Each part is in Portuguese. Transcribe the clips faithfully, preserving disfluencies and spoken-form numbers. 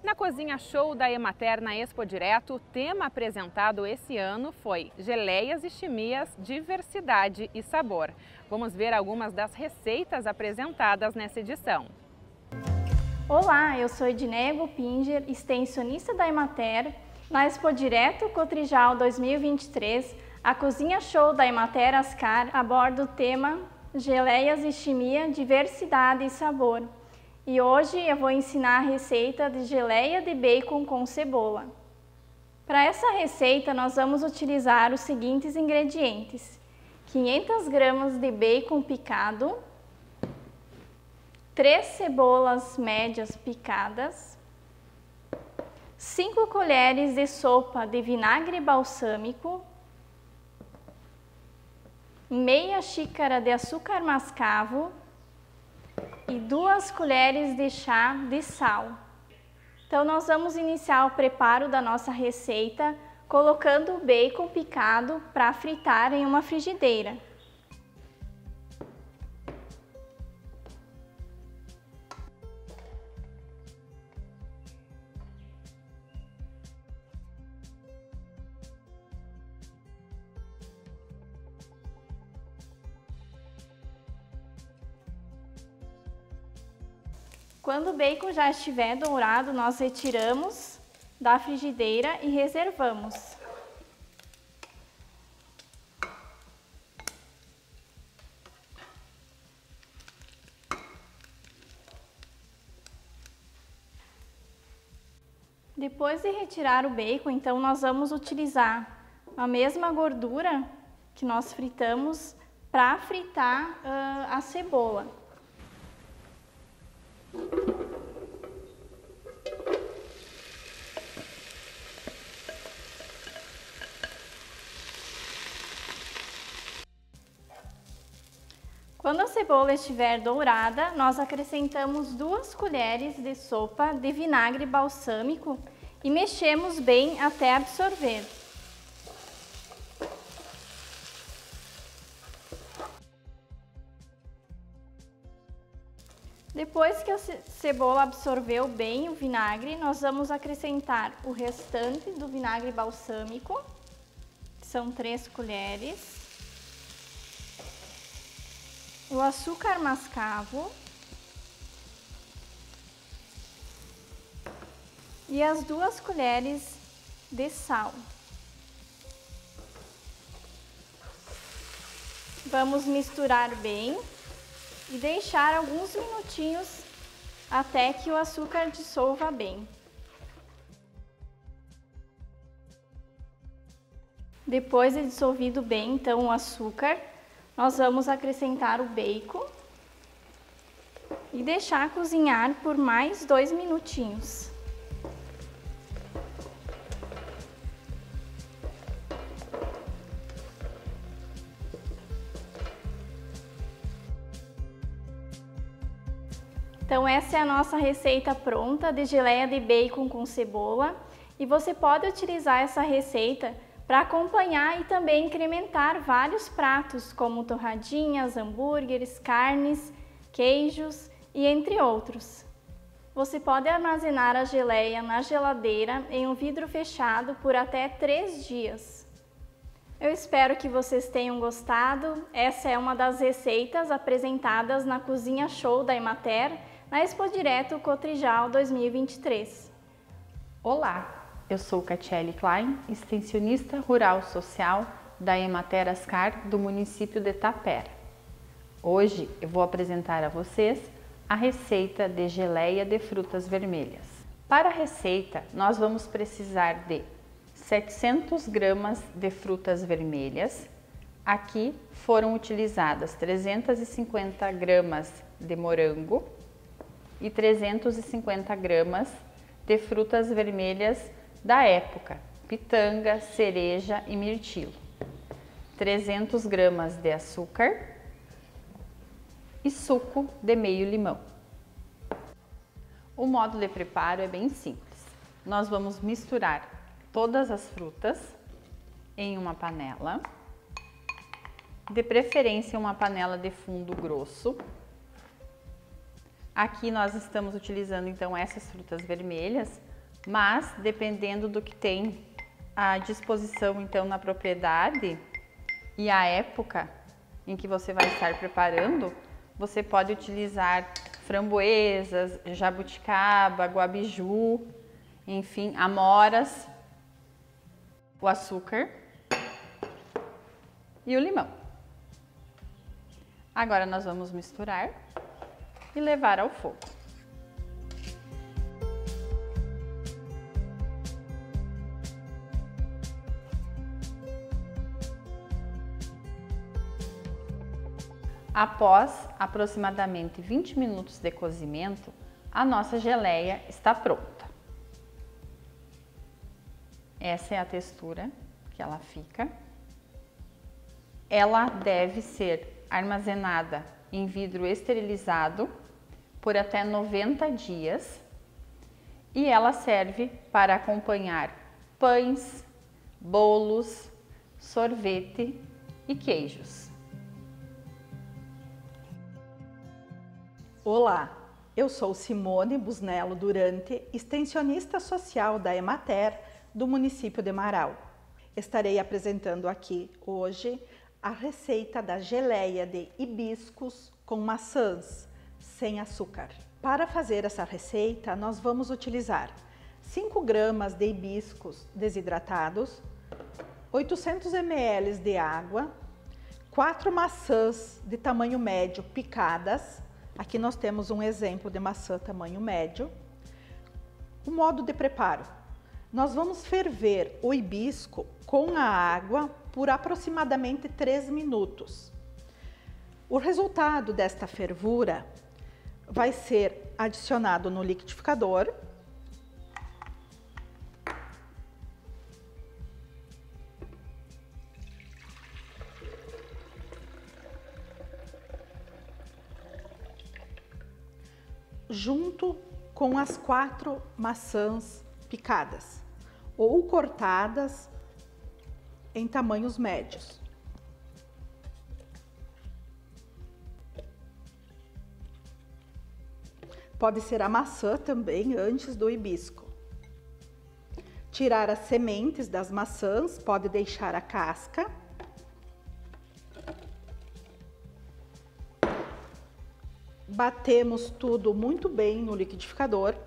Na Cozinha Show da Emater na Expo Direto, o tema apresentado esse ano foi Geleias e Chimias, Diversidade e Sabor. Vamos ver algumas das receitas apresentadas nessa edição. Olá, eu sou Ednego Pinger, extensionista da Emater. Na Expo Direto Cotrijal dois mil e vinte e três, a Cozinha Show da Emater Ascar aborda o tema Geleias e Chimia, Diversidade e Sabor. E hoje eu vou ensinar a receita de geleia de bacon com cebola. Para essa receita nós vamos utilizar os seguintes ingredientes: quinhentas gramas de bacon picado, três cebolas médias picadas, cinco colheres de sopa de vinagre balsâmico, meia xícara de açúcar mascavo e duas colheres de chá de sal. Então nós vamos iniciar o preparo da nossa receita colocando o bacon picado para fritar em uma frigideira. Quando o bacon já estiver dourado, nós retiramos da frigideira e reservamos. Depois de retirar o bacon, então nós vamos utilizar a mesma gordura que nós fritamos para fritar uh, a cebola. Quando a cebola estiver dourada, nós acrescentamos duas colheres de sopa de vinagre balsâmico e mexemos bem até absorver. Depois que a cebola absorveu bem o vinagre, nós vamos acrescentar o restante do vinagre balsâmico, que são três colheres, o açúcar mascavo e as duas colheres de sal. Vamos misturar bem e deixar alguns minutinhos até que o açúcar dissolva bem. Depois de dissolvido bem então o açúcar, nós vamos acrescentar o bacon e deixar cozinhar por mais dois minutinhos. Então essa é a nossa receita pronta de geleia de bacon com cebola e você pode utilizar essa receita para acompanhar e também incrementar vários pratos como torradinhas, hambúrgueres, carnes, queijos e entre outros. Você pode armazenar a geleia na geladeira em um vidro fechado por até três dias. Eu espero que vocês tenham gostado. Essa é uma das receitas apresentadas na Cozinha Show da Emater na Expo Direto Cotrijal dois mil e vinte e três. Olá, eu sou Catiele Klein, extensionista rural social da Emater Ascar do município de Tapera. Hoje eu vou apresentar a vocês a receita de geleia de frutas vermelhas. Para a receita, nós vamos precisar de setecentas gramas de frutas vermelhas. Aqui foram utilizadas trezentas e cinquenta gramas de morango e trezentas e cinquenta gramas de frutas vermelhas da época, pitanga, cereja e mirtilo, trezentas gramas de açúcar e suco de meio limão. O modo de preparo é bem simples. Nós vamos misturar todas as frutas em uma panela, de preferência uma panela de fundo grosso. Aqui nós estamos utilizando então essas frutas vermelhas, Mas, dependendo do que tem à disposição, então, na propriedade e a época em que você vai estar preparando, você pode utilizar framboesas, jabuticaba, guabiju, enfim, amoras, o açúcar e o limão. Agora nós vamos misturar e levar ao fogo. Após aproximadamente vinte minutos de cozimento, a nossa geleia está pronta. Essa é a textura que ela fica. Ela deve ser armazenada em vidro esterilizado por até noventa dias e ela serve para acompanhar pães, bolos, sorvete e queijos. Olá, eu sou Simone Busnello Durante, extensionista social da Emater do município de Marau. Estarei apresentando aqui hoje a receita da geleia de hibiscos com maçãs sem açúcar. Para fazer essa receita, nós vamos utilizar cinco gramas de hibiscos desidratados, oitocentos mililitros de água, quatro maçãs de tamanho médio picadas. Aqui nós temos um exemplo de maçã tamanho médio. O modo de preparo. Nós vamos ferver o hibisco com a água por aproximadamente três minutos. O resultado desta fervura vai ser adicionado no liquidificador. Junto com as quatro maçãs picadas ou cortadas em tamanhos médios. Pode ser a maçã também antes do hibisco. Tirar as sementes das maçãs, pode deixar a casca. Batemos tudo muito bem no liquidificador.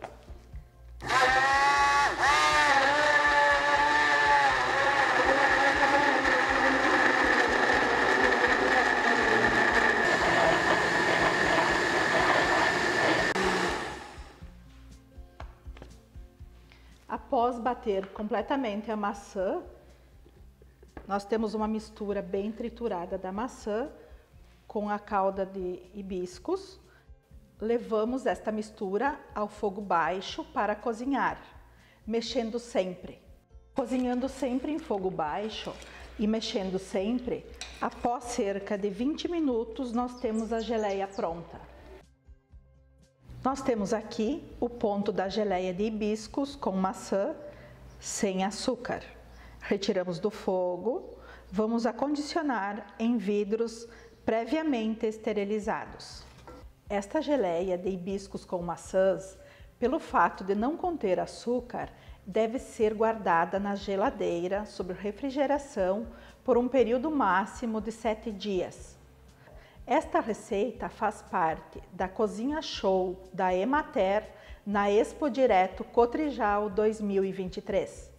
Após bater completamente a maçã, nós temos uma mistura bem triturada da maçã com a calda de hibiscos. Levamos esta mistura ao fogo baixo para cozinhar, mexendo sempre. Cozinhando sempre em fogo baixo e mexendo sempre, após cerca de vinte minutos nós temos a geleia pronta. Nós temos aqui o ponto da geleia de hibiscos com maçã sem açúcar. Retiramos do fogo, vamos acondicionar em vidros previamente esterilizados. Esta geleia de hibiscos com maçãs, pelo fato de não conter açúcar, deve ser guardada na geladeira sob refrigeração por um período máximo de sete dias. Esta receita faz parte da Cozinha Show da Emater na Expo Direto Cotrijal dois mil e vinte e três.